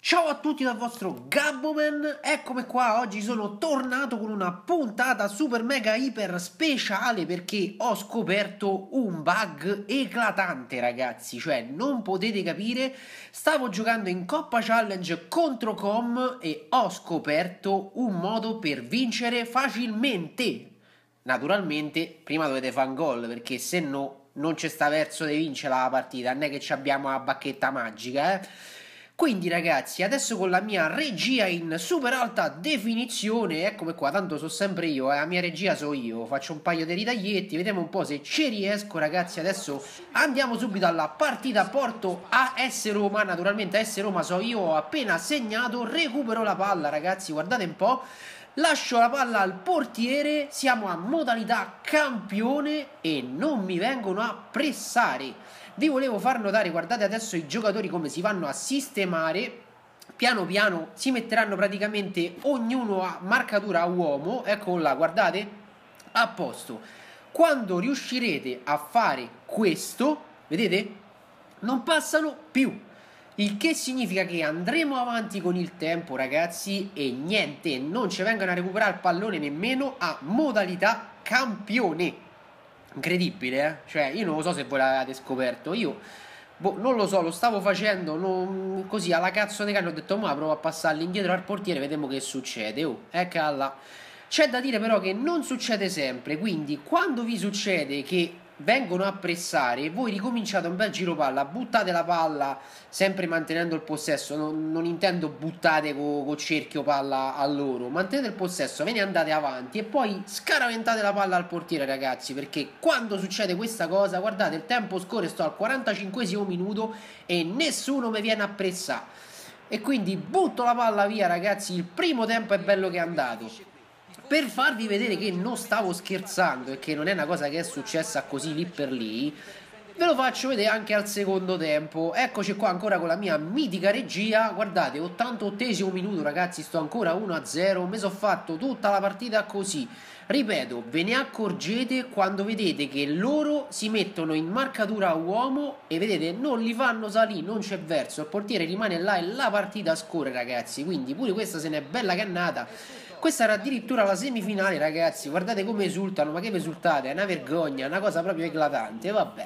Ciao a tutti dal vostro Gabboman, eccomi qua, oggi sono tornato con una puntata super mega iper speciale perché ho scoperto un bug eclatante ragazzi, cioè non potete capire, stavo giocando in Coppa Challenge contro Com e ho scoperto un modo per vincere facilmente. Naturalmente prima dovete fare un gol perché se no non c'è sta verso di vincere la partita, non è che abbiamo la bacchetta magica. Quindi ragazzi, adesso con la mia regia in super alta definizione, eccomi qua, tanto so sempre io, la mia regia so io, faccio un paio di ritaglietti, vediamo un po' se ci riesco ragazzi. Adesso andiamo subito alla partita Porto AS Roma, naturalmente AS Roma so io, ho appena segnato, recupero la palla ragazzi, guardate un po'. Lascio la palla al portiere, siamo a modalità campione e non mi vengono a pressare. Vi volevo far notare, guardate adesso i giocatori come si vanno a sistemare. Piano piano si metteranno praticamente ognuno a marcatura a uomo. Eccolo là, guardate, a posto. Quando riuscirete a fare questo, vedete, non passano più. Il che significa che andremo avanti con il tempo ragazzi e niente, non ci vengono a recuperare il pallone nemmeno a modalità campione. Incredibile, eh? Cioè, io non lo so se voi l'avete scoperto. Io, non lo so, lo stavo facendo così alla cazzo di cane. Ho detto, ma provo a passarli indietro al portiere, vediamo che succede. Oh, eccola. C'è da dire però che non succede sempre. Quindi, quando vi succede che vengono a pressare, voi ricominciate un bel giro palla, buttate la palla sempre mantenendo il possesso, non intendo buttate con cerchio palla a loro, mantenete il possesso, ve ne andate avanti e poi scaraventate la palla al portiere ragazzi, perché quando succede questa cosa, guardate il tempo scorre, sto al 45esimo minuto e nessuno mi viene a pressare e quindi butto la palla via ragazzi, il primo tempo è bello che è andato. Per farvi vedere che non stavo scherzando e che non è una cosa che è successa così lì per lì, ve lo faccio vedere anche al secondo tempo. Eccoci qua ancora con la mia mitica regia. Guardate, 88esimo minuto ragazzi, sto ancora 1-0. Mi sono fatto tutta la partita così. Ripeto, ve ne accorgete quando vedete che loro si mettono in marcatura a uomo e vedete non li fanno salire, non c'è verso. Il portiere rimane là e la partita scorre ragazzi. Quindi pure questa se n'è bella cannata. Questa era addirittura la semifinale ragazzi, guardate come esultano, ma che esultate, è una vergogna, è una cosa proprio eclatante, vabbè.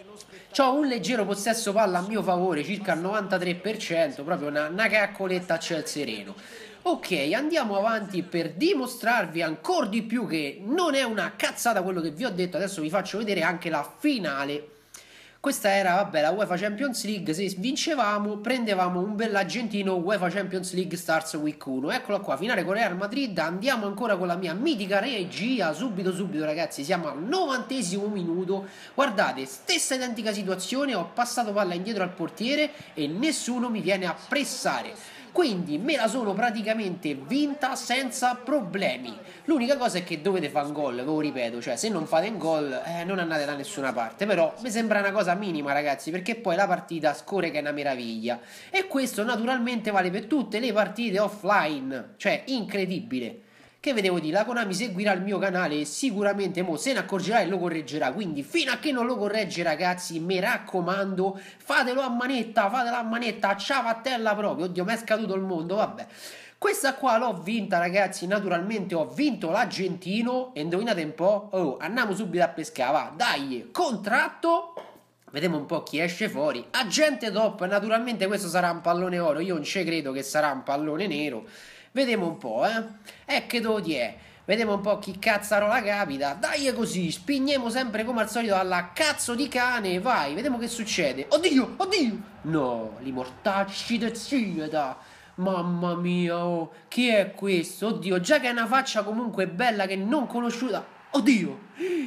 C'ho un leggero possesso palla a mio favore, circa il 93%, proprio una caccoletta a ciel sereno. Ok, andiamo avanti per dimostrarvi ancora di più che non è una cazzata quello che vi ho detto, adesso vi faccio vedere anche la finale. Questa era, vabbè, la UEFA Champions League, se vincevamo prendevamo un bell'argentino UEFA Champions League Stars Week 1. Eccola qua, finale con Real Madrid, andiamo ancora con la mia mitica regia, subito ragazzi, siamo al 90esimo minuto, guardate, stessa identica situazione, ho passato palla indietro al portiere e nessuno mi viene a pressare. Quindi me la sono praticamente vinta senza problemi. L'unica cosa è che dovete fare un gol, ve lo ripeto, cioè se non fate un gol non andate da nessuna parte. Però mi sembra una cosa minima ragazzi, perché poi la partita scorre che è una meraviglia. E questo naturalmente vale per tutte le partite offline, cioè incredibile. Che vedevo dire, la Konami seguirà il mio canale e sicuramente mo se ne accorgerà e lo correggerà, quindi fino a che non lo corregge ragazzi, mi raccomando, fatelo a manetta, fatela a manetta, a ciabattella proprio, oddio mi è scaduto il mondo, vabbè. Questa qua l'ho vinta ragazzi, naturalmente ho vinto l'Argentino e indovinate un po', oh, andiamo subito a pescare, va, dai, contratto. Vediamo un po' chi esce fuori. Agente top, naturalmente questo sarà un pallone oro, io non ci credo che sarà un pallone nero. Vediamo un po', che doti è. Vediamo un po' chi cazzarola capita. Dai così, spingiamo sempre come al solito alla cazzo di cane. Vai, vediamo che succede. Oddio, oddio. No, li mortacci de zieda. Mamma mia, oh. Chi è questo? Oddio, già che è una faccia comunque bella che non conosciuta. Oddio.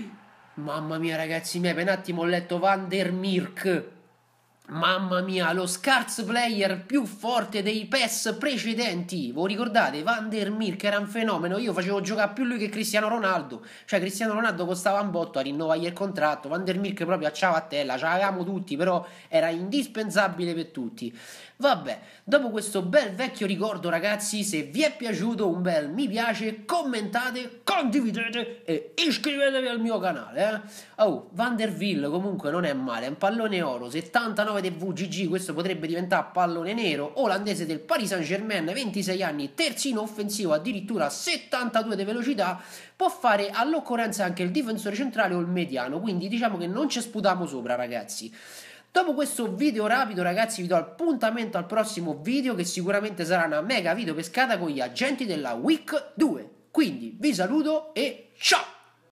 Mamma mia ragazzi miei, per un attimo ho letto Van der Mirk. Mamma mia, lo Scars player più forte dei PES precedenti. Voi ricordate? Van der Mirk era un fenomeno. Io facevo giocare più lui che Cristiano Ronaldo. Cioè Cristiano Ronaldo costava un botto a rinnovargli il contratto. Van der Mirk proprio a ciabattella. Ce l'avevamo tutti, però era indispensabile per tutti. Vabbè, dopo questo bel vecchio ricordo ragazzi, se vi è piaciuto un bel mi piace, commentate, condividete e iscrivetevi al mio canale. Oh, Van der Ville comunque non è male, è un pallone oro, 79 9 di VGG, questo potrebbe diventare pallone nero, olandese del Paris Saint-Germain, 26 anni, terzino offensivo, addirittura 72 di velocità, può fare all'occorrenza anche il difensore centrale o il mediano, quindi diciamo che non ci sputiamo sopra, ragazzi. Dopo questo video rapido, ragazzi, vi do appuntamento al prossimo video, che sicuramente sarà una mega video pescata con gli agenti della Week 2. Quindi vi saluto e ciao!